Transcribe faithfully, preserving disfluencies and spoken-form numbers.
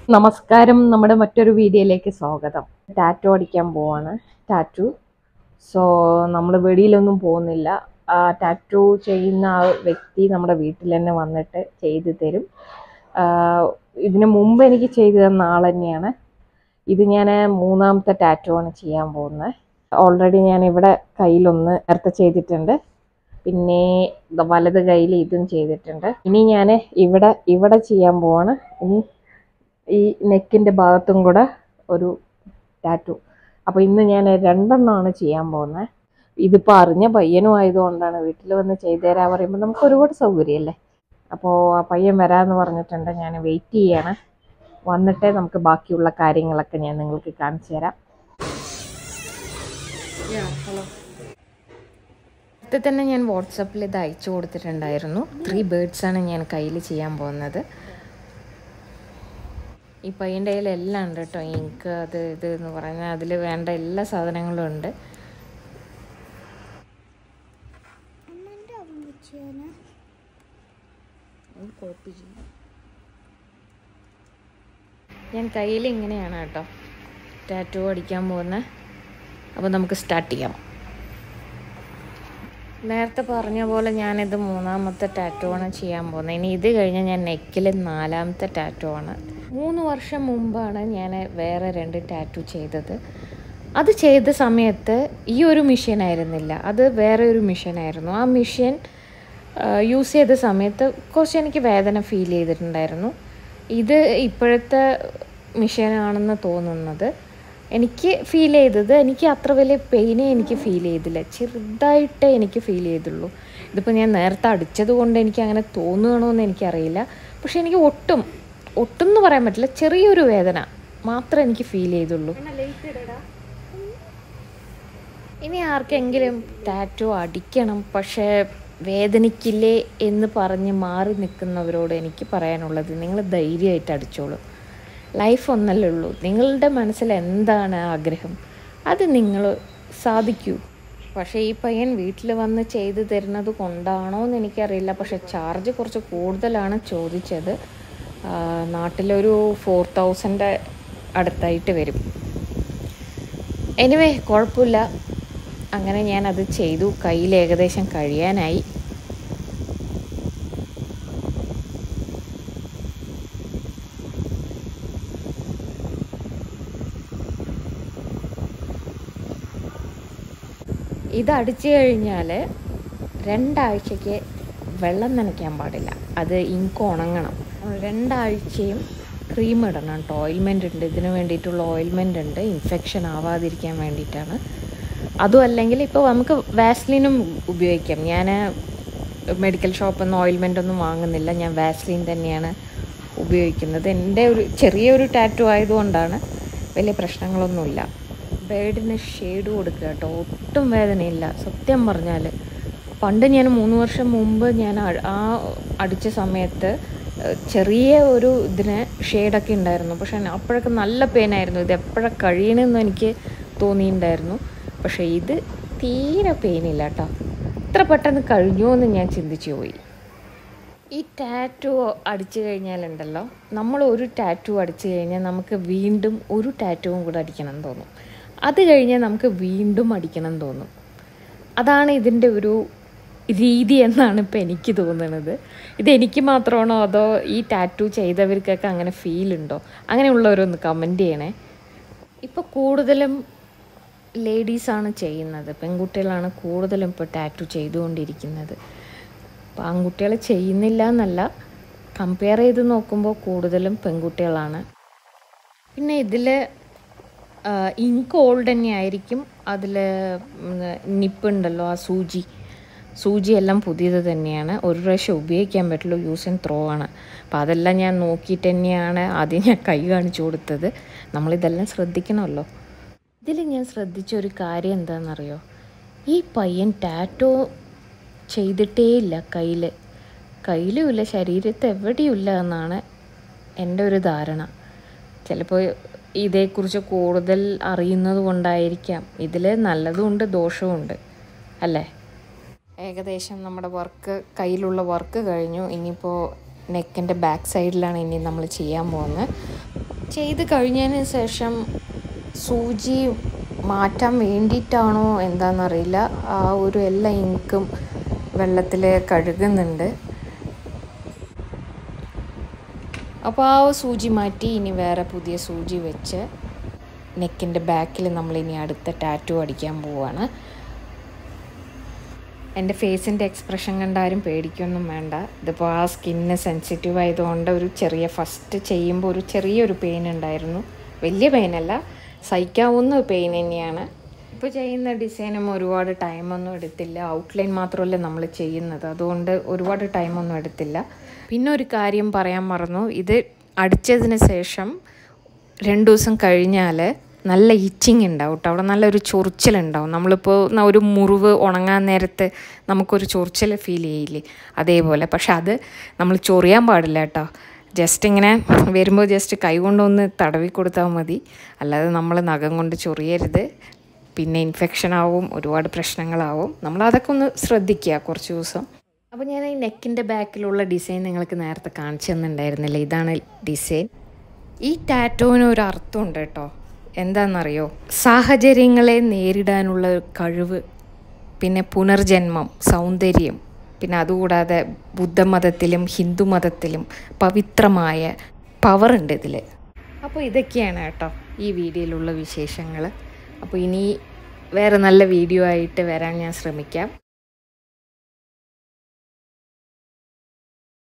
നമസ്കാരം, നമ്മുടെ മറ്റൊരു വീഡിയോയിലേക്ക് സ്വാഗതം. ടാറ്റു അടിക്കാൻ പോവാണ്. ടാറ്റു സോ നമ്മൾ വെളിയിലൊന്നും പോകുന്നില്ല. ആ ടാറ്റു ചെയ്യുന്ന ആ വ്യക്തി നമ്മുടെ വീട്ടിൽ തന്നെ വന്നിട്ട് ചെയ്തു തരും. ഇതിനു മുമ്പ് എനിക്ക് ചെയ്തു തന്ന ആൾ തന്നെയാണ്. ഇത് ഞാൻ മൂന്നാമത്തെ ടാറ്റു ആണ് ചെയ്യാൻ പോകുന്നത്. ഓൾറെഡി ഞാൻ ഇവിടെ കയ്യിലൊന്ന് നേരത്തെ ചെയ്തിട്ടുണ്ട്, പിന്നെ വലത് കയ്യിൽ ഇതും ചെയ്തിട്ടുണ്ട്. ഇനി ഞാൻ ഇവിടെ ഇവിടെ ചെയ്യാൻ പോവാണ്. ഇനി ഈ നെക്കിൻ്റെ ഭാഗത്തും കൂടെ ഒരു ടാറ്റു. അപ്പോൾ ഇന്ന് ഞാൻ രണ്ടെണ്ണമാണ് ചെയ്യാൻ പോകുന്നത്. ഇതിപ്പോൾ അറിഞ്ഞ പയ്യനും ആയതുകൊണ്ടാണ് വീട്ടിൽ വന്ന് ചെയ്തു തരാൻ പറയുമ്പോൾ നമുക്ക് ഒരുപാട് സൗകര്യമല്ലേ. അപ്പോൾ ആ പയ്യൻ വരാമെന്ന് പറഞ്ഞിട്ടുണ്ട്. ഞാൻ വെയിറ്റ് ചെയ്യാണ്. വന്നിട്ടേ നമുക്ക് ബാക്കിയുള്ള കാര്യങ്ങളൊക്കെ ഞാൻ നിങ്ങൾക്ക് കാണിച്ചു തരാം. ഹലോ. നേരത്തെ തന്നെ ഞാൻ വാട്സപ്പിൽ ഇത് അയച്ചു കൊടുത്തിട്ടുണ്ടായിരുന്നു. ത്രീ ബേർഡ്സാണ് ഞാൻ കയ്യിൽ ചെയ്യാൻ പോകുന്നത്. ഈ പയ്യൻ്റെ കയ്യിൽ എല്ലാം ഉണ്ട് കേട്ടോ. ഇങ്ക് അത് ഇത് എന്ന് പറഞ്ഞാൽ അതിൽ വേണ്ട എല്ലാ സാധനങ്ങളും ഉണ്ട്. ഞാൻ കയ്യിൽ ഇങ്ങനെയാണ് കേട്ടോ ടാറ്റു അടിക്കാൻ പോകുന്നത്. അപ്പോൾ നമുക്ക് സ്റ്റാർട്ട് ചെയ്യാം. നേരത്തെ പറഞ്ഞ പോലെ ഞാനിത് മൂന്നാമത്തെ ടാറ്റു ആണ് ചെയ്യാൻ പോകുന്നത്. ഇനി ഇത് കഴിഞ്ഞാൽ ഞാൻ നെക്കിൽ നാലാമത്തെ ടാറ്റു ആണ്. മൂന്ന് വർഷം മുമ്പാണ് ഞാൻ വേറെ രണ്ട് ടാറ്റു ചെയ്തത്. അത് ചെയ്ത സമയത്ത് ഈ ഒരു മെഷീൻ ആയിരുന്നില്ല, അത് വേറെ ഒരു മെഷീനായിരുന്നു. ആ മെഷീൻ യൂസ് ചെയ്ത സമയത്ത് കുറച്ച് എനിക്ക് വേദന ഫീൽ ചെയ്തിട്ടുണ്ടായിരുന്നു. ഇത് ഇപ്പോഴത്തെ മെഷീനാണെന്ന് തോന്നുന്നത്. എനിക്ക് ഫീൽ ചെയ്തത് എനിക്ക് അത്ര വലിയ പെയിനേ എനിക്ക് ഫീൽ ചെയ്തില്ല, ചെറുതായിട്ടേ എനിക്ക് ഫീൽ ചെയ്തുള്ളൂ. ഇതിപ്പോൾ ഞാൻ നേരത്തെ അടിച്ചത് കൊണ്ട് എനിക്ക് അങ്ങനെ തോന്നുകയാണോയെന്ന് എനിക്കറിയില്ല. പക്ഷെ എനിക്ക് ഒട്ടും ഒട്ടും എന്ന് പറയാൻ പറ്റില്ല, ചെറിയൊരു വേദന മാത്രമേ എനിക്ക് ഫീൽ ചെയ്തുള്ളൂ. ഇനി ആർക്കെങ്കിലും ടാറ്റു അടിക്കണം പക്ഷേ വേദനിക്കില്ലേ എന്ന് പറഞ്ഞ് മാറി നിൽക്കുന്നവരോട് എനിക്ക് പറയാനുള്ളത്, നിങ്ങൾ ധൈര്യമായിട്ട് അടിച്ചോളൂ. ലൈഫ് ഒന്നല്ലേ ഉള്ളൂ. നിങ്ങളുടെ മനസ്സിൽ എന്താണ് ആഗ്രഹം അത് നിങ്ങൾ സാധിക്കൂ. പക്ഷേ ഈ പയ്യൻ വീട്ടിൽ വന്ന് ചെയ്ത് തരുന്നത് കൊണ്ടാണോ എന്ന് എനിക്കറിയില്ല, പക്ഷെ ചാർജ് കുറച്ച് കൂടുതലാണ് ചോദിച്ചത്. നാട്ടിലൊരു ഫോർ തൗസൻഡ് അടുത്തായിട്ട് വരും. എനിവേ കുഴപ്പമില്ല. അങ്ങനെ ഞാനത് ചെയ്തു. കയ്യിൽ ഏകദേശം കഴിയാനായി. ഇതടിച്ചു കഴിഞ്ഞാൽ രണ്ടാഴ്ചയ്ക്ക് വെള്ളം നനയ്ക്കാൻ പാടില്ല. അത് ഇങ്ക് ഉണങ്ങണം. രണ്ടാഴ്ചയും ക്രീം ഇടണം കേട്ടോ. ഓയിൽമെൻ്റ് ഉണ്ട്, ഇതിന് വേണ്ടിയിട്ടുള്ള ഓയിൽമെൻ്റ് ഉണ്ട്, ഇൻഫെക്ഷൻ ആവാതിരിക്കാൻ വേണ്ടിയിട്ടാണ്. അതും അല്ലെങ്കിൽ ഇപ്പോൾ നമുക്ക് വാസ്ലിനും ഉപയോഗിക്കാം. ഞാൻ മെഡിക്കൽ ഷോപ്പിൽ നിന്ന് ഓയിൽമെൻ്റ് ഒന്നും വാങ്ങുന്നില്ല, ഞാൻ വാസ്ലിൻ തന്നെയാണ് ഉപയോഗിക്കുന്നത്. എൻ്റെ ഒരു ചെറിയൊരു ടാറ്റു ആയതുകൊണ്ടാണ് വലിയ പ്രശ്നങ്ങളൊന്നുമില്ല. ബേഡിന് ഷെയ്ഡ് കൊടുക്കുക കേട്ടോ. ഒട്ടും വേദനയില്ല സത്യം പറഞ്ഞാൽ. പണ്ട് ഞാൻ മൂന്ന് വർഷം മുമ്പ് ഞാൻ ആ അടിച്ച സമയത്ത് ചെറിയ ഒരു ഇതിന് ഷെയ്ഡൊക്കെ ഉണ്ടായിരുന്നു. പക്ഷെ അപ്പോഴൊക്കെ നല്ല പെയിനായിരുന്നു. ഇത് എപ്പോഴാണ് കഴിയണമെന്ന് എനിക്ക് തോന്നിയിട്ടുണ്ടായിരുന്നു. പക്ഷേ ഇത് തീരെ പെയിനില്ല കേട്ടോ. ഇത്ര പെട്ടെന്ന് കഴിഞ്ഞോ എന്ന് ഞാൻ ചിന്തിച്ചു പോയി. ഈ ടാറ്റു അടിച്ചു കഴിഞ്ഞാലുണ്ടല്ലോ, നമ്മൾ ഒരു ടാറ്റു അടിച്ചു കഴിഞ്ഞാൽ നമുക്ക് വീണ്ടും ഒരു ടാറ്റുവും കൂടെ അടിക്കണം എന്ന് തോന്നും. അത് കഴിഞ്ഞാൽ നമുക്ക് വീണ്ടും അടിക്കണം എന്ന് തോന്നും. അതാണ് ഇതിൻ്റെ ഒരു രീതി എന്നാണ് ഇപ്പോൾ എനിക്ക് തോന്നുന്നത്. ഇതെനിക്ക് മാത്രമാണോ അതോ ഈ ടാറ്റു ചെയ്തവർക്കൊക്കെ അങ്ങനെ ഫീൽ ഉണ്ടോ? അങ്ങനെയുള്ളവരൊന്ന് കമൻറ്റ് ചെയ്യണേ. ഇപ്പോൾ കൂടുതലും ലേഡീസാണ് ചെയ്യുന്നത്, പെൺകുട്ടികളാണ് കൂടുതലും ഇപ്പോൾ ടാറ്റു ചെയ്തുകൊണ്ടിരിക്കുന്നത്. അപ്പോൾ ആൺകുട്ടികൾ ചെയ്യുന്നില്ല എന്നല്ല, കമ്പയർ ചെയ്ത് നോക്കുമ്പോൾ കൂടുതലും പെൺകുട്ടികളാണ്. പിന്നെ ഇതിൽ ഇങ്ക് ഓൾഡ് തന്നെ ആയിരിക്കും. അതിൽ നിപ്പുണ്ടല്ലോ, ആ സൂചി സൂചി എല്ലാം പുതിയത് തന്നെയാണ്. ഒരു പ്രാവശ്യം ഉപയോഗിക്കാൻ പറ്റുള്ളൂ, യൂസ് ആൻഡ് ത്രോ ആണ്. അപ്പോൾ അതെല്ലാം ഞാൻ നോക്കിയിട്ട് തന്നെയാണ് ആദ്യം ഞാൻ കൈ കാണിച്ചു കൊടുത്തത്. നമ്മളിതെല്ലാം ശ്രദ്ധിക്കണമല്ലോ. ഇതിൽ ഞാൻ ശ്രദ്ധിച്ച ഒരു കാര്യം എന്താണെന്നറിയോ? ഈ പയ്യൻ ടാറ്റോ ചെയ്തിട്ടേ ഇല്ല കയ്യിൽ കയ്യിലുമില്ല ശരീരത്ത് എവിടെയുമില്ല എന്നാണ് എൻ്റെ ഒരു ധാരണ. ചിലപ്പോൾ ഇതേക്കുറിച്ച് കൂടുതൽ അറിയുന്നത് കൊണ്ടായിരിക്കാം. ഇതിൽ നല്ലതുമുണ്ട് ദോഷവുമുണ്ട് അല്ലേ. ഏകദേശം നമ്മുടെ വർക്ക് കയ്യിലുള്ള വർക്ക് കഴിഞ്ഞു. ഇനിയിപ്പോൾ നെക്കിൻ്റെ ബാക്ക് സൈഡിലാണ് ഇനി നമ്മൾ ചെയ്യാൻ പോകുന്നത്. ചെയ്ത് കഴിഞ്ഞതിന് ശേഷം സൂചി മാറ്റാൻ വേണ്ടിയിട്ടാണോ എന്താണെന്നറിയില്ല, ആ ഒരു എല്ലാ ഇങ്കും വെള്ളത്തിൽ കഴുകുന്നുണ്ട്. അപ്പോൾ ആ സൂചി മാറ്റി ഇനി വേറെ പുതിയ സൂചി വെച്ച് നെക്കിൻ്റെ ബാക്കിൽ നമ്മളിനി അടുത്ത ടാറ്റു അടിക്കാൻ പോവുകയാണ്. എൻ്റെ ഫേസിൻ്റെ എക്സ്പ്രഷൻ കണ്ടാരും പേടിക്കൊന്നും വേണ്ട. ഇതിപ്പോൾ ആ സ്കിന്ന് സെൻസിറ്റീവ് ആയതുകൊണ്ട് ഒരു ചെറിയ ഫസ്റ്റ് ചെയ്യുമ്പോൾ ഒരു ചെറിയൊരു പെയിൻ ഉണ്ടായിരുന്നു. വലിയ പെയിനല്ല, സഹിക്കാവുന്ന പെയിൻ തന്നെയാണ്. ഇപ്പോൾ ചെയ്യുന്ന ഡിസൈനും ഒരുപാട് ടൈമൊന്നും എടുത്തില്ല. ഔട്ട്ലൈൻ മാത്രമല്ല നമ്മൾ ചെയ്യുന്നത്, അതുകൊണ്ട് ഒരുപാട് ടൈമൊന്നും എടുത്തില്ല. പിന്നെ ഒരു കാര്യം പറയാൻ മറന്നു, ഇത് അടിച്ചതിന് ശേഷം രണ്ട് ദിവസം കഴിഞ്ഞാൽ നല്ല ഇച്ചിങ് ഉണ്ടാവും കേട്ടോ. അവിടെ നല്ലൊരു ചൊറിച്ചിലുണ്ടാവും. നമ്മളിപ്പോൾ ഒരു മുറിവ് ഉണങ്ങാൻ നേരത്ത് നമുക്കൊരു ചൊറിച്ചിൽ ഫീൽ ചെയ്യില്ലേ, അതേപോലെ. പക്ഷെ അത് നമ്മൾ ചൊറിയാൻ പാടില്ല കേട്ടോ. ജസ്റ്റ് ഇങ്ങനെ വരുമ്പോൾ ജസ്റ്റ് കൈ കൊണ്ടൊന്ന് തടവി കൊടുത്താൽ മതി, അല്ലാതെ നമ്മൾ നഖം കൊണ്ട് ചൊറിയരുത്. പിന്നെ ഇൻഫെക്ഷൻ ആവും, ഒരുപാട് പ്രശ്നങ്ങളാവും. നമ്മളതൊക്കെ ഒന്ന് ശ്രദ്ധിക്കുക കുറച്ച് ദിവസം. അപ്പോൾ ഞാൻ ഈ നെക്കിൻ്റെ ബാക്കിലുള്ള ഡിസൈൻ നിങ്ങൾക്ക് നേരത്തെ കാണിച്ചു തന്നിട്ടുണ്ടായിരുന്നില്ല. ഇതാണ് ഡിസൈൻ. ഈ ടാറ്റോവിന് ഒരു അർത്ഥമുണ്ട് കേട്ടോ. എന്താണെന്നറിയോ? സാഹചര്യങ്ങളെ നേരിടാനുള്ള കഴിവ്, പിന്നെ പുനർജന്മം, സൗന്ദര്യം, പിന്നെ അതുകൂടാതെ ബുദ്ധമതത്തിലും ഹിന്ദു മതത്തിലും പവിത്രമായ പവറുണ്ട് ഇതിൽ. അപ്പോൾ ഇതൊക്കെയാണ് കേട്ടോ ഈ വീഡിയോയിലുള്ള വിശേഷങ്ങൾ. അപ്പോൾ ഇനി വേറെ നല്ല വീഡിയോ ആയിട്ട് വരാൻ ഞാൻ ശ്രമിക്കാം.